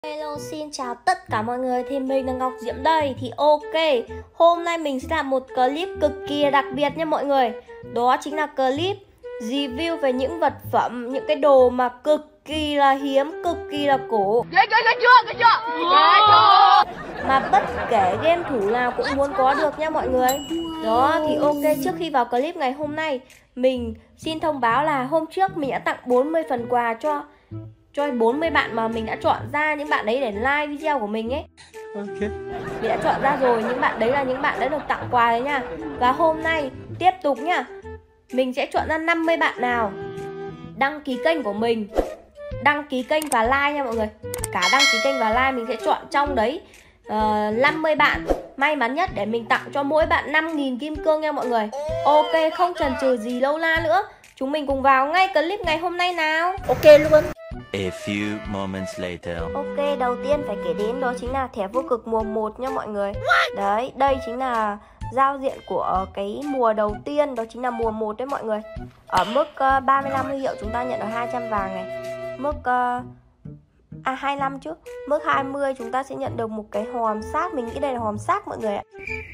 Hello, xin chào tất cả mọi người, thì mình là Ngọc Diễm đây. Thì ok, hôm nay mình sẽ làm một clip cực kỳ đặc biệt nha mọi người. Đó chính là clip review về những vật phẩm, những cái đồ mà cực kỳ là hiếm, cực kỳ là cổ, mà bất kể game thủ nào cũng muốn có được nha mọi người. Đó, thì ok, trước khi vào clip ngày hôm nay, mình xin thông báo là hôm trước mình đã tặng 40 phần quà cho 40 bạn mà mình đã chọn ra, những bạn đấy để like video của mình ấy. Mình đã chọn ra rồi, những bạn đấy là những bạn đã được tặng quà đấy nha. Và hôm nay tiếp tục nhá, mình sẽ chọn ra 50 bạn nào đăng ký kênh của mình, đăng ký kênh và like nha mọi người. Cả đăng ký kênh và like mình sẽ chọn trong đấy 50 bạn may mắn nhất để mình tặng cho mỗi bạn 5.000 kim cương nha mọi người. Ok, không chần chừ gì lâu la nữa, chúng mình cùng vào ngay clip ngày hôm nay nào. Ok luôn. A few moments later. Ok, đầu tiên phải kể đến đó chính là thẻ vô cực mùa 1 nha mọi người. Đấy, đây chính là giao diện của cái mùa đầu tiên, đó chính là mùa 1 đấy mọi người. Ở mức 35 huy hiệu chúng ta nhận được 200 vàng này. Mức 25 chứ. Mức 20 chúng ta sẽ nhận được một cái hòm xác, mình nghĩ đây là hòm xác mọi người ạ.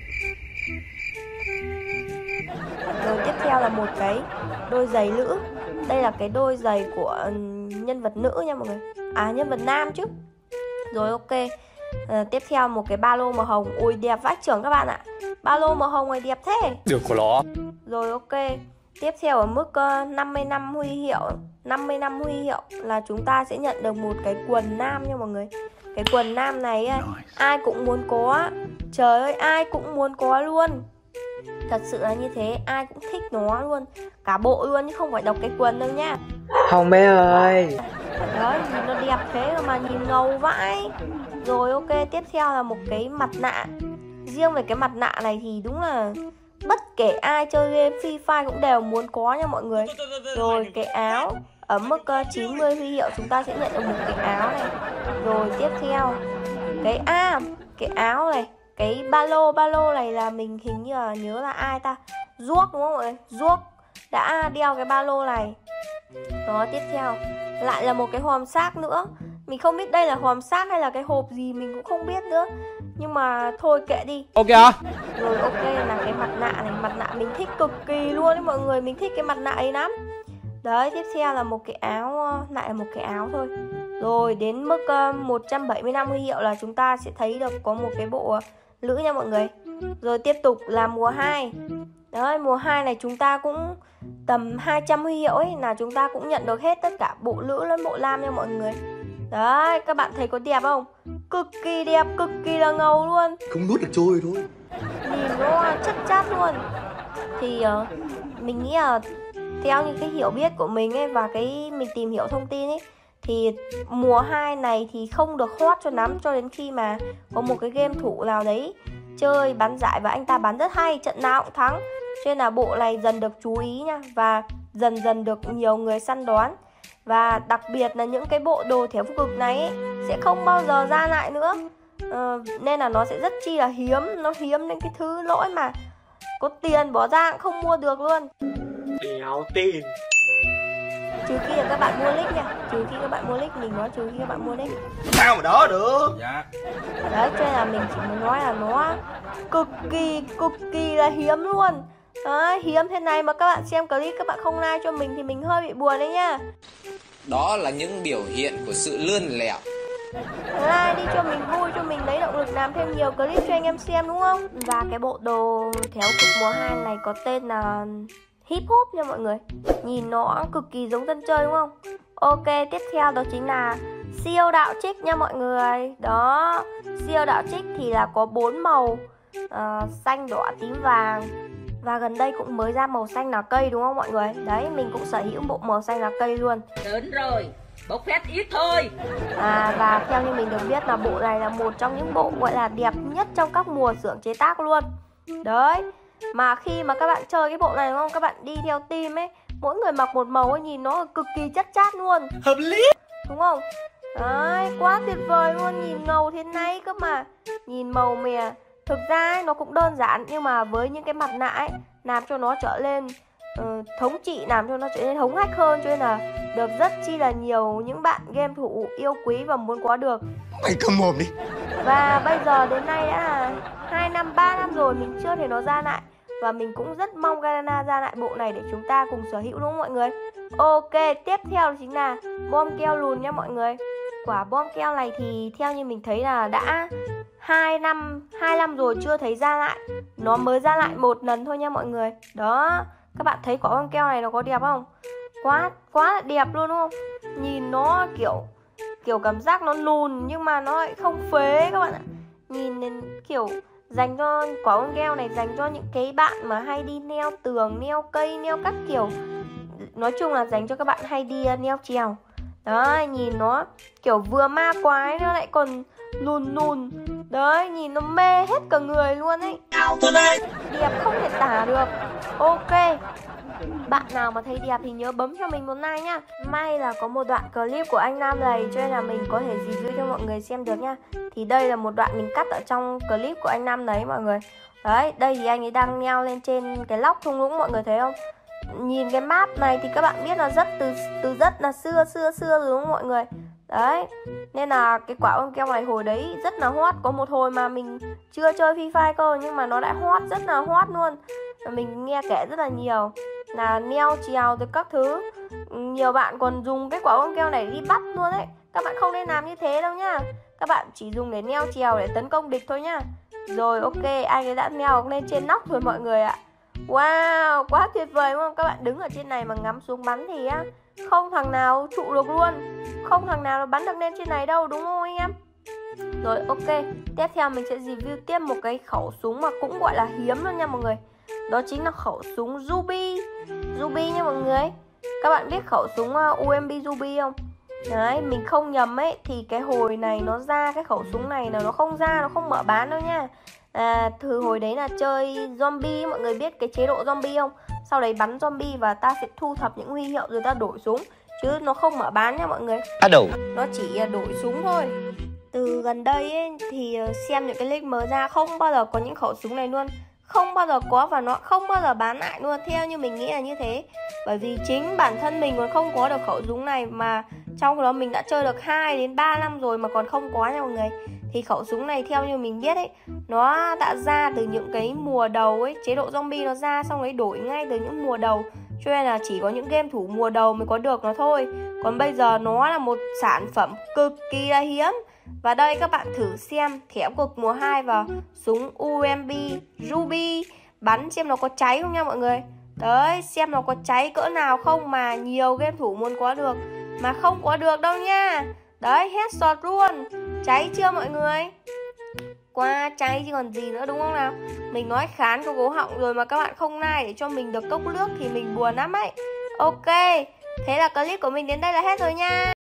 Rồi tiếp theo là một cái đôi giày nữ. Đây là cái đôi giày của nhân vật nữ nha mọi người. À, nhân vật nam chứ. Rồi ok, tiếp theo một cái ba lô màu hồng. Ui đẹp vãi chưởng các bạn ạ. Ba lô màu hồng này đẹp thế. Được của nó. Rồi ok, tiếp theo ở mức 55 huy hiệu. 55 huy hiệu là chúng ta sẽ nhận được một cái quần nam nha mọi người. Cái quần nam này ai cũng muốn có. Trời ơi, ai cũng muốn có luôn. Thật sự là như thế, ai cũng thích nó luôn. Cả bộ luôn chứ không phải đọc cái quần đâu nha. Hồng bé ơi. Đấy, nhìn nó đẹp thế mà nhìn ngầu vãi. Rồi ok, tiếp theo là một cái mặt nạ. Riêng về cái mặt nạ này thì đúng là bất kể ai chơi game Free Fire cũng đều muốn có nha mọi người. Rồi cái áo, ở mức 90 huy hiệu chúng ta sẽ nhận được một cái áo này. Rồi tiếp theo cái áo này. Cái ba lô này là mình hình như là nhớ là ai ta, Ruốc đúng không mọi người? Ruốc đã đeo cái ba lô này. Đó, tiếp theo lại là một cái hòm xác nữa. Mình không biết đây là hòm xác hay là cái hộp gì mình cũng không biết nữa, nhưng mà thôi kệ đi. Ok. Rồi ok, là cái mặt nạ này. Mặt nạ mình thích cực kỳ luôn đấy mọi người. Mình thích cái mặt nạ ấy lắm. Đấy, tiếp theo là một cái áo. Lại là một cái áo thôi. Rồi đến mức 175 huy hiệu là chúng ta sẽ thấy được có một cái bộ nữ nha mọi người. Rồi tiếp tục là mùa 2. Đấy, mùa 2 này chúng ta cũng tầm 200 huy hiệu ấy, là chúng ta cũng nhận được hết tất cả bộ nữ lẫn bộ nam nha mọi người. Đấy, các bạn thấy có đẹp không? Cực kỳ đẹp, cực kỳ là ngầu luôn. Không nuốt được trôi thôi. Nhìn nó chất chát luôn. Thì mình nghĩ là theo những cái hiểu biết của mình ấy, và cái mình tìm hiểu thông tin ấy, thì mùa 2 này thì không được hot cho lắm, cho đến khi mà có một cái game thủ nào đấy chơi bắn giải và anh ta bắn rất hay, trận nào cũng thắng. Cho nên là bộ này dần được chú ý nha, và dần dần được nhiều người săn đón. Và đặc biệt là những cái bộ đồ thẻ vô cực này ấy, sẽ không bao giờ ra lại nữa. Nên là nó sẽ rất chi là hiếm. Nó hiếm đến cái thứ lỗi mà có tiền bỏ ra cũng không mua được luôn. Đéo tin. Trừ khi là các bạn mua nick nha. Trừ khi các bạn mua nick, mình nói trừ khi các bạn mua nick. Sao mà đó được? Dạ. Đấy, cho nên là mình chỉ muốn nói là nó cực kỳ là hiếm luôn. Đấy, hiếm thế này mà các bạn xem clip các bạn không like cho mình thì mình hơi bị buồn đấy nha. Đó là những biểu hiện của sự lươn lẹo. Like đi cho mình vui, cho mình lấy động lực làm thêm nhiều clip cho anh em xem đúng không? Và cái bộ đồ theo cực mùa 2 này có tên là hip hop nha mọi người. Nhìn nó cực kỳ giống dân chơi đúng không? Ok, tiếp theo đó chính là siêu đạo trích nha mọi người. Đó, siêu đạo trích thì là có 4 màu, xanh, đỏ, tím, vàng. Và gần đây cũng mới ra màu xanh lá cây đúng không mọi người? Đấy, mình cũng sở hữu bộ màu xanh lá cây luôn. Đến rồi, bốc phét ít thôi. Và theo như mình được biết là bộ này là một trong những bộ gọi là đẹp nhất trong các mùa xưởng chế tác luôn. Đấy, mà khi mà các bạn chơi cái bộ này đúng không? Các bạn đi theo team ấy, mỗi người mặc một màu ấy, nhìn nó cực kỳ chất chát luôn. Hợp lý. Đúng không? Đấy, quá tuyệt vời luôn. Nhìn ngầu thế này cơ mà. Nhìn màu mè. Thực ra ấy, nó cũng đơn giản, nhưng mà với những cái mặt nạ ấy, làm cho nó trở lên thống trị, làm cho nó trở nên hống hách hơn. Cho nên là được rất chi là nhiều những bạn game thủ yêu quý và muốn có được. Mày câm mồm đi. Và bây giờ đến nay đã là 2 năm, 3 năm rồi mình chưa thấy nó ra lại. Và mình cũng rất mong Garena ra lại bộ này để chúng ta cùng sở hữu, đúng không mọi người? Ok, tiếp theo chính là bom keo lùn nha mọi người. Quả bom keo này thì theo như mình thấy là đã 2 năm rồi chưa thấy ra lại. Nó mới ra lại một lần thôi nha mọi người. Đó, các bạn thấy quả bom keo này nó có đẹp không? Quá là đẹp luôn, đúng không? Nhìn nó kiểu cảm giác nó lùn nhưng mà nó lại không phế các bạn ạ. Nhìn kiểu dành cho quả bom keo này dành cho những cái bạn mà hay đi neo tường, neo cây, neo các kiểu. Nói chung là dành cho các bạn hay đi neo trèo. Đấy, nhìn nó kiểu vừa ma quái nó lại còn lùn. Đấy, nhìn nó mê hết cả người luôn ấy. Đẹp không thể tả được. Ok, bạn nào mà thấy đẹp thì nhớ bấm cho mình một like nhá. May là có một đoạn clip của anh Nam này cho nên là mình có thể review cho mọi người xem được nhá. Thì đây là một đoạn mình cắt ở trong clip của anh Nam đấy mọi người. Đấy, đây thì anh ấy đang leo lên trên cái lóc thung lũng, mọi người thấy không? Nhìn cái map này thì các bạn biết là rất là xưa rồi, đúng không mọi người? Đấy, nên là cái quả bom keo này hồi đấy rất là hot. Có một hồi mà mình chưa chơi Free Fire cơ nhưng mà nó đã rất là hot luôn. Mình nghe kể rất là nhiều là neo trèo từ các thứ. Nhiều bạn còn dùng cái quả bom keo này đi bắt luôn đấy. Các bạn không nên làm như thế đâu nhá. Các bạn chỉ dùng để neo trèo để tấn công địch thôi nhá. Rồi ok, anh ấy đã leo lên trên nóc rồi mọi người ạ. Wow, quá tuyệt vời đúng không? Các bạn đứng ở trên này mà ngắm xuống bắn thì á, không thằng nào trụ được luôn. Không thằng nào bắn được lên trên này đâu, đúng không anh em? Rồi ok, tiếp theo mình sẽ review tiếp một cái khẩu súng mà cũng gọi là hiếm luôn nha mọi người. Đó chính là khẩu súng Ruby nha mọi người. Các bạn biết khẩu súng UMP Ruby không? Đấy, mình không nhầm ấy thì cái hồi này nó ra cái khẩu súng này là nó không mở bán đâu nha. Từ hồi đấy là chơi zombie, mọi người biết cái chế độ zombie không? Sau đấy bắn zombie và ta sẽ thu thập những huy hiệu rồi ta đổi súng. Chứ nó không mở bán nha mọi người. Nó chỉ đổi súng thôi. Từ gần đây ấy, thì xem những cái link mới ra không bao giờ có những khẩu súng này luôn. Không bao giờ có và nó không bao giờ bán lại luôn. Theo như mình nghĩ là như thế. Bởi vì chính bản thân mình còn không có được khẩu súng này. Mà trong đó mình đã chơi được 2 đến 3 năm rồi mà còn không có nha mọi người. Thì khẩu súng này theo như mình biết ấy, nó đã ra từ những cái mùa đầu ấy. Chế độ zombie nó ra xong ấy đổi ngay từ những mùa đầu. Cho nên là chỉ có những game thủ mùa đầu mới có được nó thôi. Còn bây giờ nó là một sản phẩm cực kỳ là hiếm. Và đây các bạn thử xem thẻ cực mùa 2 vào súng UMP Ruby. Bắn xem nó có cháy không nha mọi người. Đấy, xem nó có cháy cỡ nào không mà nhiều game thủ muốn có được mà không có được đâu nha. Đấy, headshot luôn. Cháy chưa mọi người? Quá cháy chứ còn gì nữa đúng không nào? Mình nói khán có cố họng rồi mà các bạn không like để cho mình được cốc nước thì mình buồn lắm ấy. Ok, thế là clip của mình đến đây là hết rồi nha.